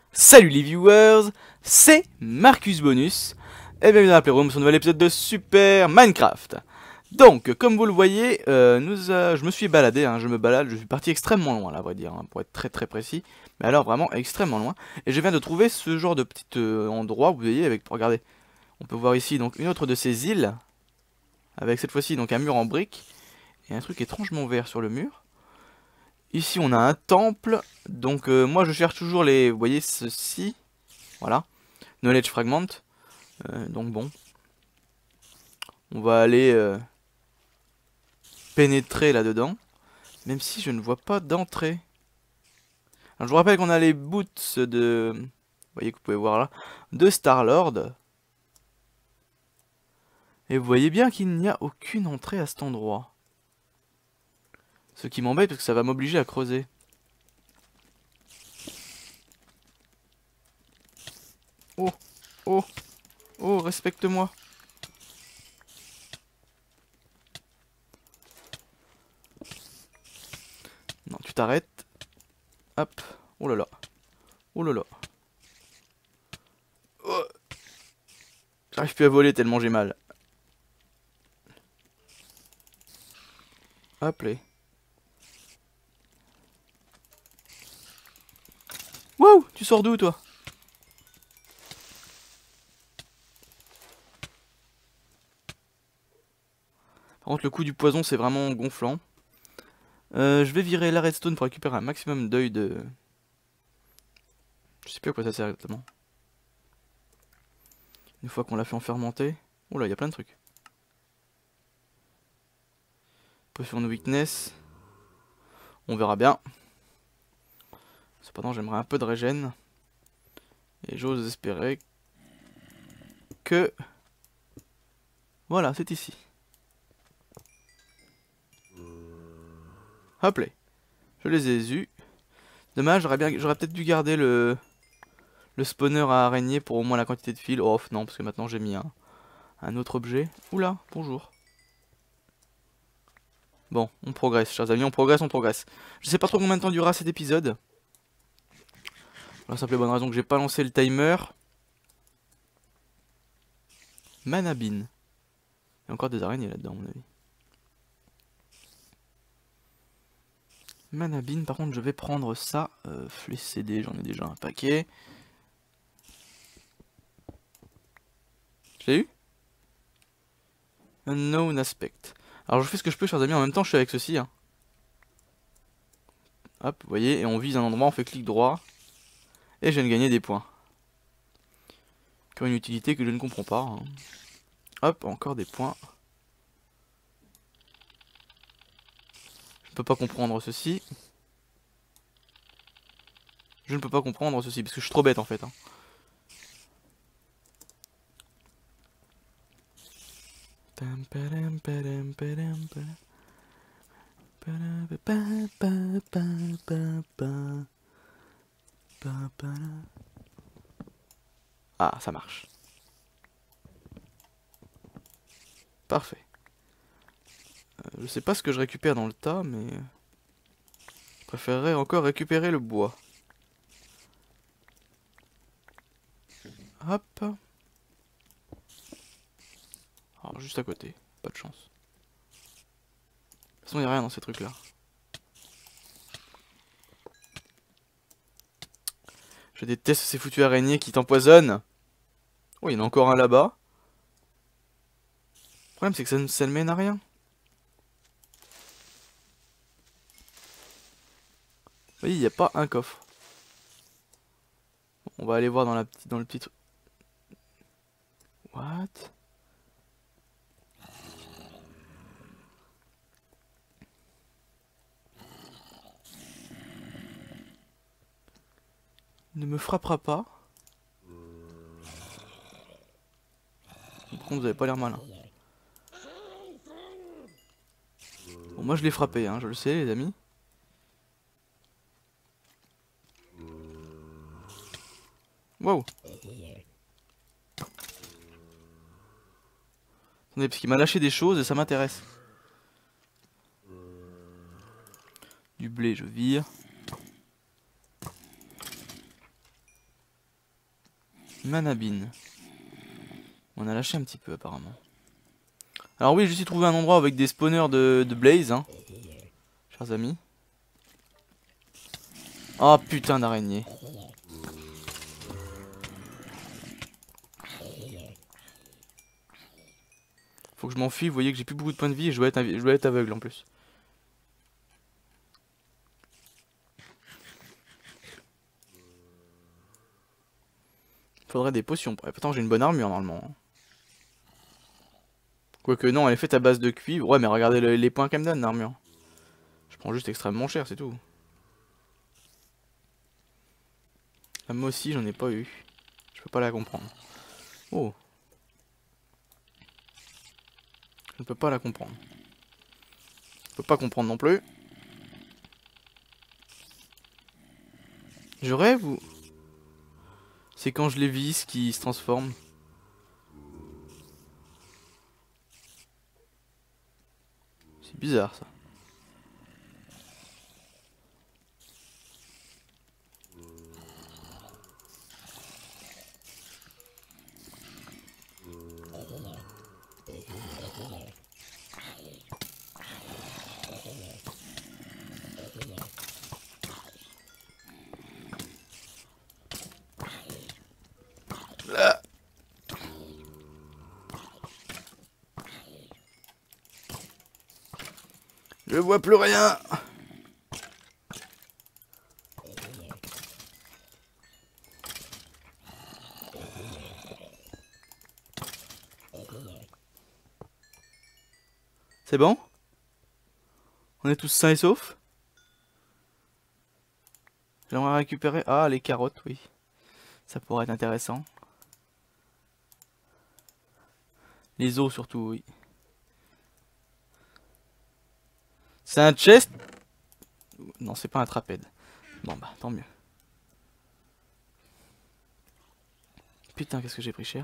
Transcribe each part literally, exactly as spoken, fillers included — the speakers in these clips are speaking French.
Salut les viewers, c'est Marcus Bonus et bienvenue dans la Playroom sur un nouvel épisode de Super Minecraft. Donc, comme vous le voyez, euh, nous, euh, je me suis baladé, hein, je me balade, je suis parti extrêmement loin là, à vrai dire, hein, pour être très très précis. Mais alors vraiment extrêmement loin. Et je viens de trouver ce genre de petit euh, endroit, vous voyez, avec, regardez, on peut voir ici donc une autre de ces îles, avec cette fois-ci donc un mur en briques, et un truc étrangement vert sur le mur. Ici on a un temple, donc euh, moi je cherche toujours les, vous voyez ceci, voilà, Knowledge Fragment, euh, donc bon, on va aller euh, pénétrer là-dedans, même si je ne vois pas d'entrée. Alors je vous rappelle qu'on a les boots de, vous voyez que vous pouvez voir là, de Star-Lord, et vous voyez bien qu'il n'y a aucune entrée à cet endroit. Ce qui m'embête parce que ça va m'obliger à creuser. Oh, oh, oh, respecte-moi. Non, tu t'arrêtes. Hop, oh là là, oh là là. Oh. J'arrive plus à voler tellement j'ai mal. Hop là. Wow, tu sors d'où toi? Par contre le coup du poison c'est vraiment gonflant. Euh, je vais virer la redstone pour récupérer un maximum d'œil de... Je sais plus à quoi ça sert exactement. Une fois qu'on l'a fait en fermenter. Oh là, il y a plein de trucs. Potion de weakness. On verra bien. Cependant j'aimerais un peu de régène. Et j'ose espérer que... Voilà, c'est ici. Hop là. Je les ai eus. Dommage, j'aurais bien, j'aurais peut-être dû garder le... le spawner à araignée pour au moins la quantité de fil. Oh non, parce que maintenant j'ai mis un, un autre objet. Oula, bonjour. Bon, on progresse, chers amis, on progresse, on progresse. Je sais pas trop combien de temps durera cet épisode. Pour la simple et bonne raison que j'ai pas lancé le timer. Manabine. Il y a encore des araignées là-dedans, à mon avis. Manabine, par contre, je vais prendre ça. Euh, les C D, j'en ai déjà un paquet. Je l'ai eu? Unknown aspect. Alors je fais ce que je peux, chers amis, en même temps je suis avec ceci. Hein. Hop, vous voyez, et on vise un endroit, on fait clic droit. Et je viens de gagner des points. Qui ont une utilité que je ne comprends pas. Hein. Hop, encore des points. Je ne peux pas comprendre ceci. Je ne peux pas comprendre ceci, parce que je suis trop bête en fait. Hein. Ah, ça marche. Parfait. Euh, je sais pas ce que je récupère dans le tas, mais... Je préférerais encore récupérer le bois. Hop. Alors, juste à côté. Pas de chance. De toute façon, il n'y a rien dans ces trucs-là. Je déteste ces foutues araignées qui t'empoisonnent. Oh, il y en a encore un là-bas. Le problème, c'est que ça ne, ça ne mène à rien. Vous voyez, il n'y a pas un coffre. Bon, on va aller voir dans, la petite, dans le petit truc. What? Ne me frappera pas. Par contre, vous avez pas l'air malin. Bon, moi je l'ai frappé, hein, je le sais, les amis. Wow. Attendez, parce qu'il m'a lâché des choses et ça m'intéresse. Du blé, je vire. Manabine. On a lâché un petit peu apparemment. Alors oui, j'ai aussi trouvé un endroit avec des spawners de, de blaze, hein, chers amis. Oh putain d'araignée. Faut que je m'enfuis, vous voyez que j'ai plus beaucoup de points de vie et je dois être, je dois être aveugle en plus. Faudrait des potions. Pourtant j'ai une bonne armure normalement. Quoique non, elle est faite à base de cuivre. Ouais mais regardez le, les points qu'elle me donne l'armure. Je prends juste extrêmement cher, c'est tout. Là, moi aussi j'en ai pas eu. Je peux pas la comprendre. Oh. Je ne peux pas la comprendre. Je peux pas comprendre non plus. Je rêve ou... C'est quand je les visse qui se transforment. C'est bizarre ça. Je vois plus rien. C'est bon? On est tous sains et saufs? J'aimerais récupérer... Ah, les carottes, oui. Ça pourrait être intéressant. Les os surtout, oui. C'est un chest? Non, c'est pas un trapède. Bon bah, tant mieux. Putain, qu'est-ce que j'ai pris cher.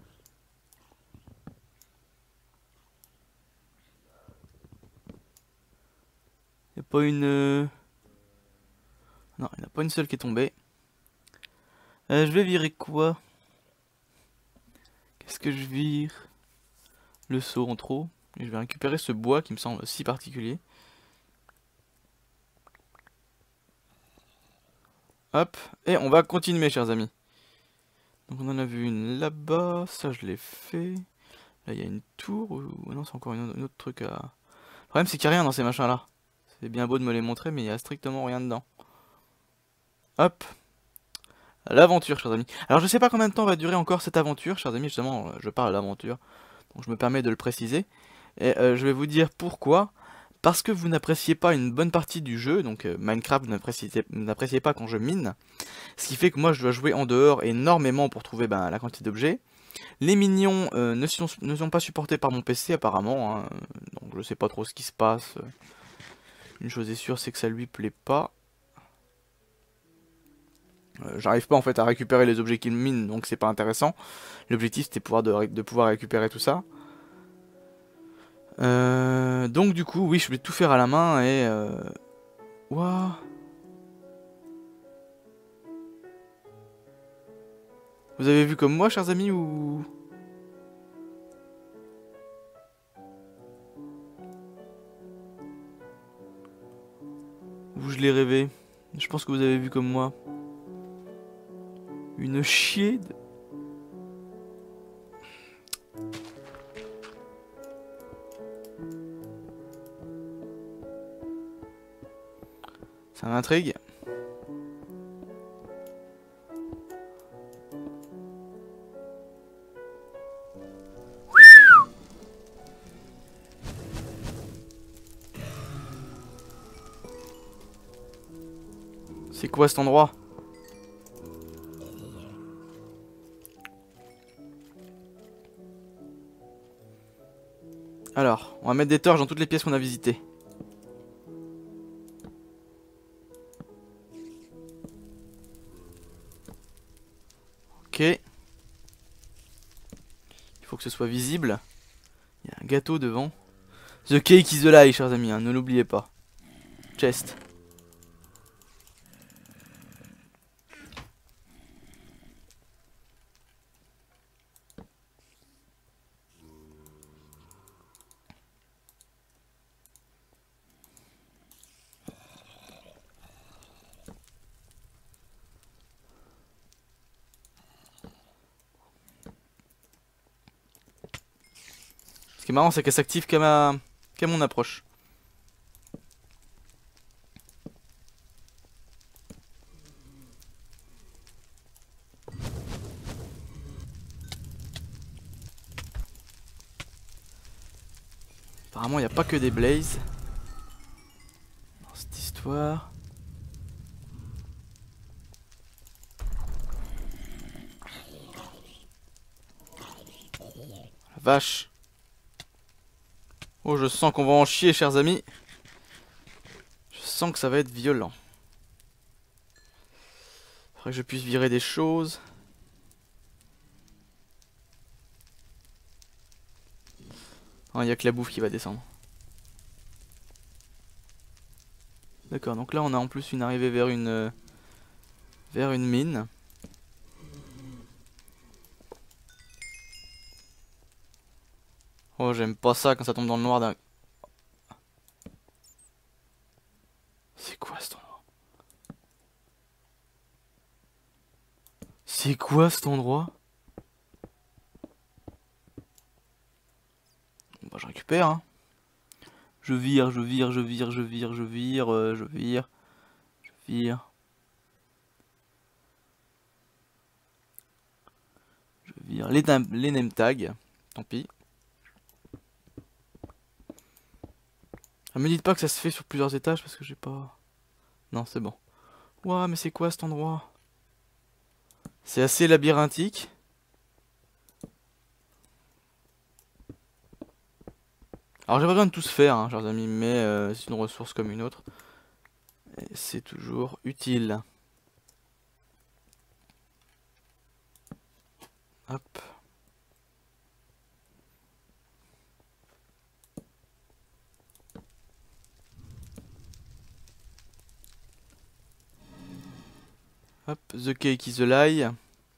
Y'a pas une... Euh... Non, il n'y en a pas une seule qui est tombée. Euh, je vais virer quoi? Qu'est-ce que je vire? Le seau en trop. Et je vais récupérer ce bois qui me semble si particulier. Hop, et on va continuer, chers amis. Donc on en a vu une là-bas, ça je l'ai fait. Là il y a une tour, ou non c'est encore une autre truc à... Le problème c'est qu'il n'y a rien dans ces machins là. C'est bien beau de me les montrer mais il n'y a strictement rien dedans. Hop. L'aventure, chers amis. Alors je sais pas combien de temps va durer encore cette aventure, chers amis, justement je parle de l'aventure. Donc je me permets de le préciser. Et euh, je vais vous dire pourquoi. Parce que vous n'appréciez pas une bonne partie du jeu, donc euh, Minecraft, vous n'appréciez pas quand je mine. Ce qui fait que moi je dois jouer en dehors énormément pour trouver ben, la quantité d'objets. Les minions euh, ne, sont, ne sont pas supportés par mon P C apparemment, hein, donc je sais pas trop ce qui se passe. Une chose est sûre, c'est que ça lui plaît pas. Euh, J'arrive pas en fait à récupérer les objets qu'il mine, donc c'est pas intéressant. L'objectif c'était pouvoir de, de pouvoir récupérer tout ça. Euh, donc du coup, oui, je vais tout faire à la main et... Euh... Ouah. Vous avez vu comme moi, chers amis, ou... Ou je l'ai rêvé? Je pense que vous avez vu comme moi. Une chier de... Ça m'intrigue. C'est quoi cet endroit? Alors, on va mettre des torches dans toutes les pièces qu'on a visitées. Ok. Il faut que ce soit visible. Il y a un gâteau devant. The cake is the lie, chers amis, hein, ne l'oubliez pas. Chest. qui est marrant, c'est qu'elle s'active qu'à ma... qu'à mon approche. Apparemment, il n'y a pas que des blazes dans cette histoire. La vache. Oh, je sens qu'on va en chier, chers amis. Je sens que ça va être violent. Faudrait que je puisse virer des choses. Non, il n'y a que la bouffe qui va descendre. D'accord, donc là on a en plus une arrivée vers une euh, vers une mine. Oh, j'aime pas ça quand ça tombe dans le noir d'un... C'est quoi cet endroit? C'est quoi cet endroit? Bon, bah je récupère, hein. Je vire, je vire, je vire, je vire, je vire, euh, je vire, je vire. Je vire les, nam- les name tags, tant pis. Ah, me dites pas que ça se fait sur plusieurs étages parce que j'ai pas... Non, c'est bon. Ouah, mais c'est quoi cet endroit? C'est assez labyrinthique. Alors j'ai pas besoin de tous faire, hein, chers amis, mais euh, c'est une ressource comme une autre. Et c'est toujours utile. Hop. Hop, the cake is a lie.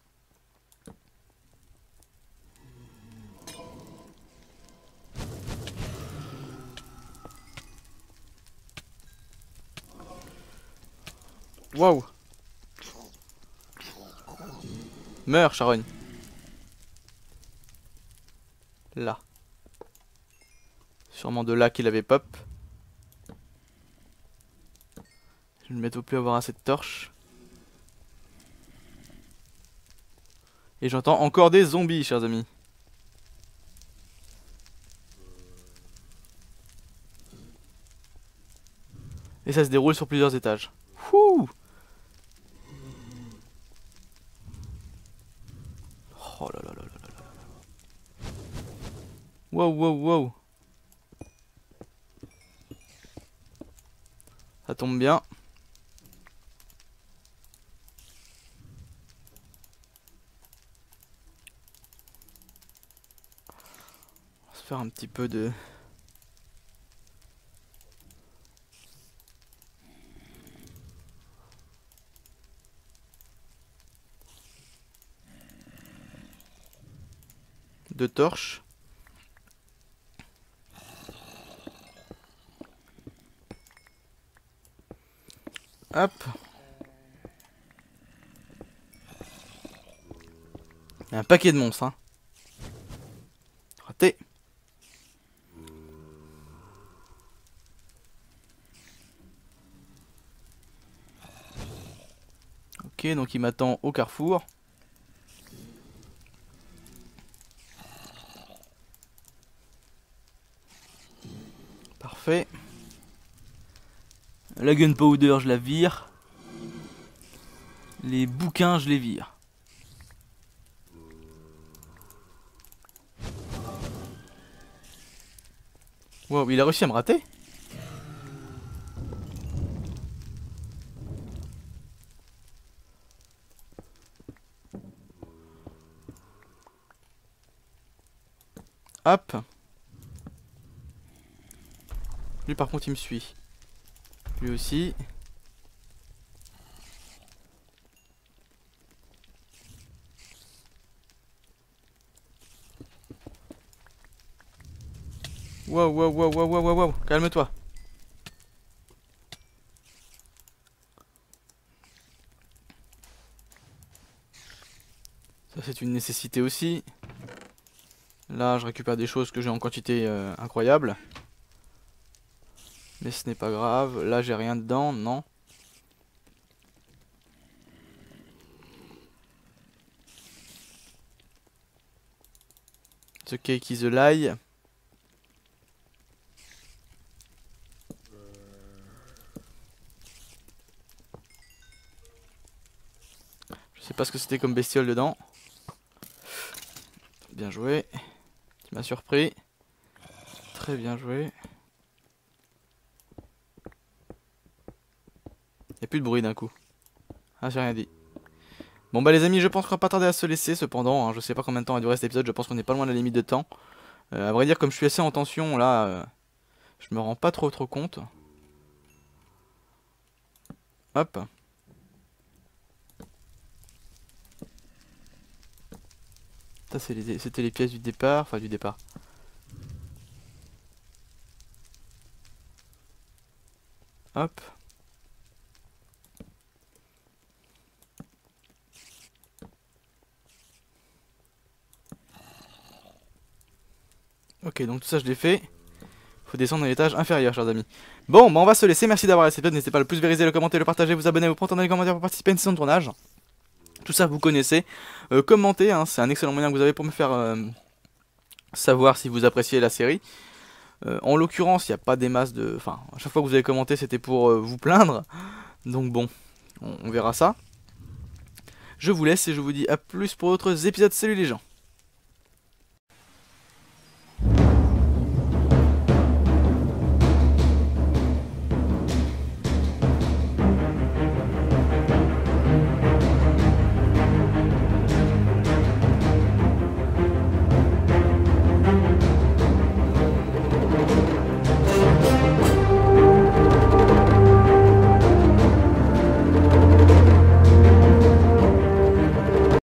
Waouh. Meurs, Charogne. Là. Sûrement de là qu'il avait pop. Je ne vais plus avoir assez de torches. Et j'entends encore des zombies, chers amis. Et ça se déroule sur plusieurs étages. Wouh! Oh là là là là là là. Wow, wow, wow. Ça tombe bien. On va se faire un petit peu de... de torches. Hop. Il y a un paquet de monstres, hein. Raté. Ok, donc il m'attend au carrefour. Parfait. La gunpowder, je la vire. Les bouquins, je les vire. Wow, il a réussi à me rater. Hop. Lui par contre il me suit. Lui aussi. Wow, wow, wow, wow, wow, wow, wow. Calme-toi. Ça c'est une nécessité aussi. Là, je récupère des choses que j'ai en quantité euh, incroyable. Mais ce n'est pas grave. Là, j'ai rien dedans, non. The cake is a lie. Je sais pas ce que c'était comme bestiole dedans. Bien joué. Tu m'as surpris. Très bien joué. Il n'y a plus de bruit d'un coup. Ah, j'ai rien dit. Bon bah les amis, je pense qu'on va pas tarder à se laisser cependant. Hein, je sais pas combien de temps va durer cet épisode, je pense qu'on est pas loin de la limite de temps. Euh, à vrai dire, comme je suis assez en tension là, euh, je me rends pas trop trop compte. Hop. Ça c'était les, les pièces du départ, enfin du départ. Hop. Ok, donc tout ça je l'ai fait. Faut descendre à l'étage inférieur, chers amis. Bon, bah on va se laisser. Merci d'avoir resté. N'hésitez pas à le plus vériser, le commenter, le partager, vous abonner, vous prendre dans les commentaires pour participer à une session de tournage. Tout ça vous connaissez. Euh, commentez, hein, c'est un excellent moyen que vous avez pour me faire euh, savoir si vous appréciez la série. Euh, en l'occurrence, il n'y a pas des masses de... Enfin, à chaque fois que vous avez commenté, c'était pour euh, vous plaindre. Donc bon, on, on verra ça. Je vous laisse et je vous dis à plus pour d'autres épisodes. Salut les gens.